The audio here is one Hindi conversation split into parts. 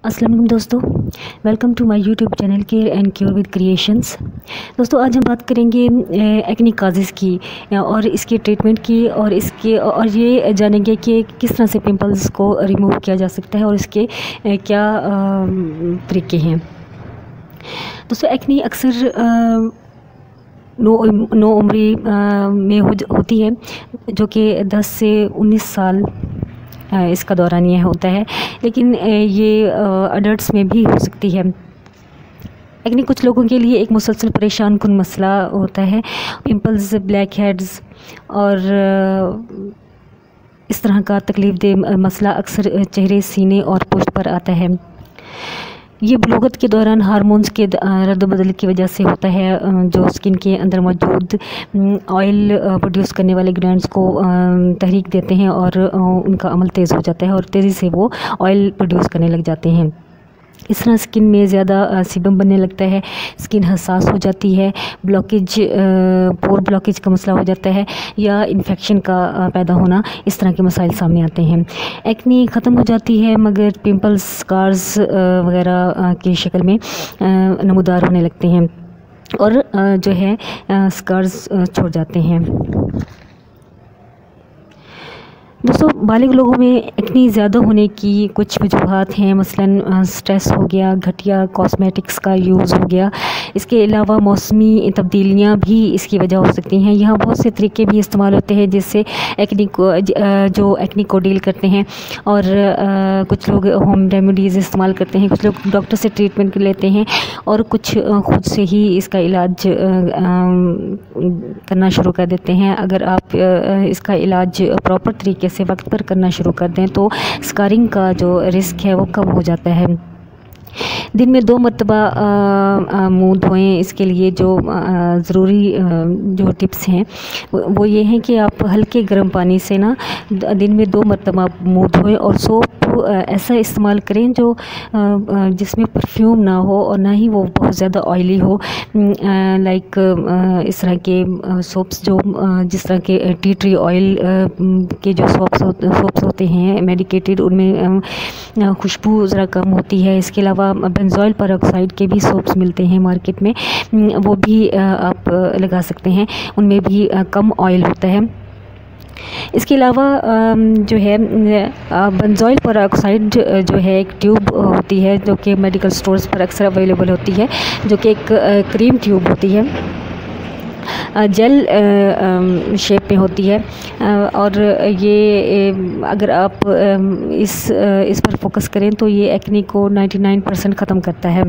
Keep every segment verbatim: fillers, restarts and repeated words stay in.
अस्सलाम वालेकुम दोस्तों, welcome to my YouTube channel care and cure with creations. दोस्तों, आज हम बात करेंगे एक्ने काजेज़ की और इसके ट्रीटमेंट की और इसके और ये जानेंगे कि किस तरह से पिंपल्स को रिमूव किया जा सकता है और इसके क्या तरीके हैं। दोस्तों, एक्ने अक्सर नो नो उम्री में हो होती है, जो कि दस से उन्नीस साल इसका दौरानिया होता है, लेकिन ये अडल्ट्स में भी हो सकती है। एक्ने कुछ लोगों के लिए एक मुसलसल परेशान कुन मसला होता है। पिंपल्स, ब्लैक हेड्स और इस तरह का तकलीफ़ दे मसला अक्सर चेहरे, सीने और पुश्त पर आता है। ये बलूगत के दौरान हार्मोन्स के रद्द-बदल की वजह से होता है, जो स्किन के अंदर मौजूद ऑयल प्रोड्यूस करने वाले ग्लैंड्स को तहरीक देते हैं और उनका अमल तेज़ हो जाता है और तेज़ी से वो ऑयल प्रोड्यूस करने लग जाते हैं। इस तरह स्किन में ज़्यादा सीबम बनने लगता है, स्किन हसास हो जाती है, ब्लॉकेज, पोर ब्लॉकेज का मसला हो जाता है या इन्फेक्शन का पैदा होना, इस तरह के मसाइल सामने आते हैं। एक्ने ख़त्म हो जाती है मगर पिंपल्स, स्कार्स वगैरह की शक्ल में नमूदार होने लगते हैं और जो है स्कार्स छोड़ जाते हैं। दोस्तों, बालिग लोगों में एक्ने ज़्यादा होने की कुछ वजूहात हैं, मसलन स्ट्रेस हो गया, घटिया कॉस्मेटिक्स का यूज़ हो गया। इसके अलावा मौसमी तब्दीलियां भी इसकी वजह हो सकती हैं। यहाँ बहुत से तरीके भी इस्तेमाल होते हैं जिससे एक्ने को जो एक्ने को डील करते हैं, और कुछ लोग होम रेमेडीज़ इस्तेमाल करते हैं, कुछ लोग डॉक्टर से ट्रीटमेंट लेते हैं और कुछ ख़ुद से ही इसका इलाज करना शुरू कर देते हैं। अगर आप इसका इलाज प्रॉपर तरीके से वक्त पर करना शुरू कर दें तो स्कारिंग का जो रिस्क है वो कम हो जाता है। दिन में दो मरतबा मुँह धोएं। इसके लिए जो ज़रूरी जो टिप्स हैं वो ये हैं कि आप हल्के गर्म पानी से ना दिन में दो मरतबा मुँह धोएं और सोप ऐसा इस्तेमाल करें जो जिसमें परफ्यूम ना हो और ना ही वो बहुत ज़्यादा ऑयली हो। लाइक इस तरह के सोप्स जो जिस तरह के टी ट्री ऑयल के जो सोप्स सोप्स होते हैं मेडिकेटेड, उनमें खुशबू ज़रा कम होती है। इसके अलावा बेंजोइल पेरोक्साइड के भी सोप्स मिलते हैं मार्केट में, वो भी आप लगा सकते हैं, उनमें भी कम ऑयल होता है। इसके अलावा जो है बेंजोइल पेरोक्साइड जो है एक ट्यूब होती है जो कि मेडिकल स्टोर्स पर अक्सर अवेलेबल होती है, जो कि एक क्रीम ट्यूब होती है, जेल शेप में होती है। और ये अगर आप इस इस पर फोकस करें तो ये एक्ने को निन्यानवे परसेंट ख़त्म करता है।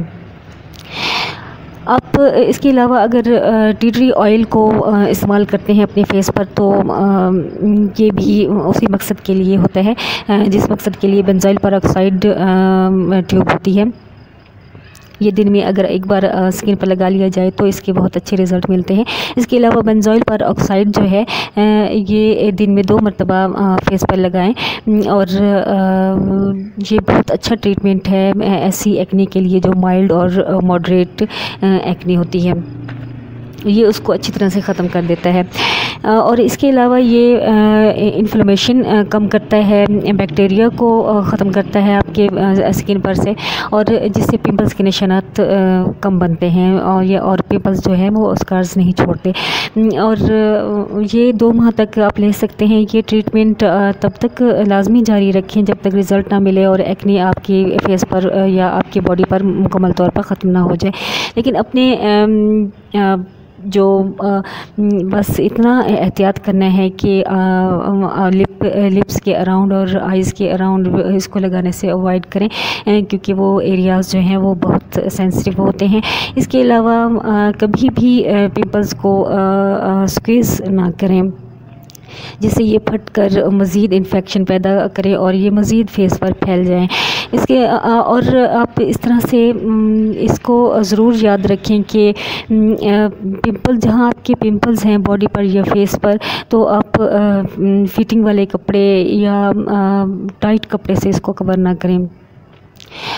आप इसके अलावा अगर टी ट्री ऑयल को इस्तेमाल करते हैं अपने फेस पर तो ये भी उसी मकसद के लिए होता है जिस मकसद के लिए बेंजोइल पेरोक्साइड ट्यूब होती है। ये दिन में अगर एक बार स्किन पर लगा लिया जाए तो इसके बहुत अच्छे रिज़ल्ट मिलते हैं। इसके अलावा बेंजोइल पेरोक्साइड जो है ये दिन में दो मरतबा फेस पर लगाएं और ये बहुत अच्छा ट्रीटमेंट है ऐसी एक्ने के लिए जो माइल्ड और मॉडरेट एक्ने होती है, ये उसको अच्छी तरह से ख़त्म कर देता है। और इसके अलावा ये इन्फ्लेमेशन कम करता है, बैक्टीरिया को ख़त्म करता है आपके स्किन पर से, और जिससे पिंपल्स के निशानात कम बनते हैं और ये और पिंपल्स जो है वो स्कार्स नहीं छोड़ते। और ये दो माह तक आप ले सकते हैं। ये ट्रीटमेंट तब तक लाजमी जारी रखें जब तक रिज़ल्ट ना मिले और एक्ने आपके फेस पर या आपकी बॉडी पर मुकम्मल तौर पर ख़त्म ना हो जाए। लेकिन अपने आ, जो आ, बस इतना एहतियात करना है कि लिप लिप्स के अराउंड और आइज़ के अराउंड इसको लगाने से अवॉइड करें, क्योंकि वो एरियाज़ जो हैं वो बहुत सेंसिटिव होते हैं। इसके अलावा आ, कभी भी पिंपल्स को स्क्वीज़ ना करें जिससे ये फट कर मज़ीद इन्फेक्शन पैदा करे और ये मज़ीद फेस पर फैल जाएं। इसके और आप इस तरह से इसको ज़रूर याद रखें कि पिंपल जहाँ आपके पिंपल्स हैं बॉडी पर या फेस पर, तो आप फिटिंग वाले कपड़े या टाइट कपड़े से इसको कवर ना करें।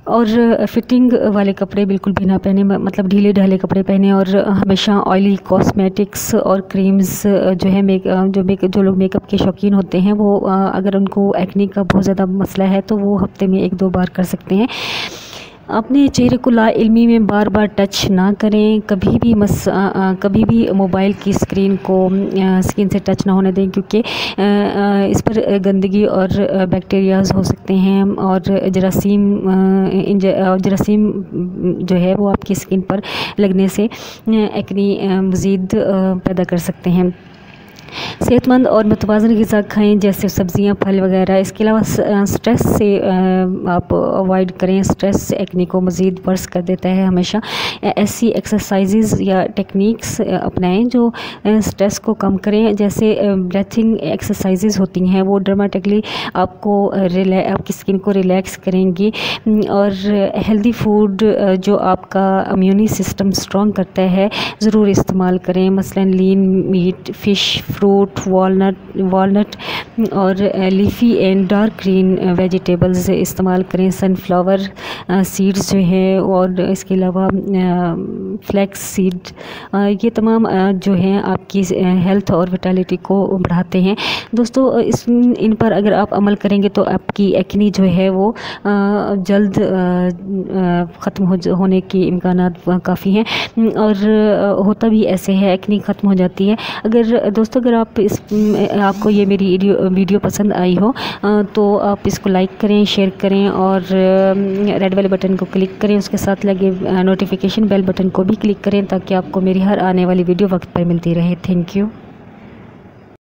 और फिटिंग वाले कपड़े बिल्कुल भी ना पहने, मतलब ढीले ढाले कपड़े पहने। और हमेशा ऑयली कॉस्मेटिक्स और क्रीम्स जो है मेक जो मेक जो लोग मेकअप के शौकीन होते हैं वो अगर उनको एक्ने का बहुत ज़्यादा मसला है तो वो हफ्ते में एक दो बार कर सकते हैं। अपने चेहरे को लाइल्मी में बार बार टच ना करें, कभी भी मस आ, आ, कभी भी मोबाइल की स्क्रीन को आ, स्किन से टच ना होने दें, क्योंकि आ, आ, इस पर गंदगी और बैक्टीरियाज हो सकते हैं और जरासीम जरासीम जो है वो आपकी स्किन पर लगने से एक्ने मज़ीद पैदा कर सकते हैं। सेहतमंद और मुतवाज़न ग़िज़ा खाएं, जैसे सब्ज़ियां, फल वगैरह। इसके अलावा स्ट्रेस से आप अवॉइड करें, स्ट्रेस एक्ने को मज़ीद वर्स कर देता है। हमेशा ऐसी एक्सरसाइजेज़ या टेक्निक्स अपनाएं जो स्ट्रेस को कम करें, जैसे ब्रीथिंग एक्सरसाइजेज़ होती हैं, वो ड्रामेटिकली आपको रिलै आपकी स्किन को रिलैक्स करेंगी। और हेल्दी फूड जो आपका इम्यूनी सिस्टम स्ट्रॉन्ग करता है ज़रूर इस्तेमाल करें, मसलन lean meat, fish, fruit, walnut walnut और leafy and dark green vegetables इस्तेमाल करें। सनफ्लावर सीड्स जो है और इसके अलावा फ्लैक्स सीड, ये तमाम जो हैं आपकी हेल्थ और विटालिटी को बढ़ाते हैं। दोस्तों इस इन पर अगर आप अमल करेंगे तो आपकी एक्ने जो है वो जल्द ख़त्म हो होने के इम्कानात काफ़ी हैं और होता भी ऐसे है, एक्ने ख़त्म हो जाती है। अगर दोस्तों अगर आप इस आपको ये मेरी वीडियो वीडियो पसंद आई हो तो आप इसको लाइक करें, शेयर करें और रेड वाले बटन को क्लिक करें, उसके साथ लगे नोटिफिकेशन बेल बटन को भी क्लिक करें ताकि आपको मेरी हर आने वाली वीडियो वक्त पर मिलती रहे। Thank you.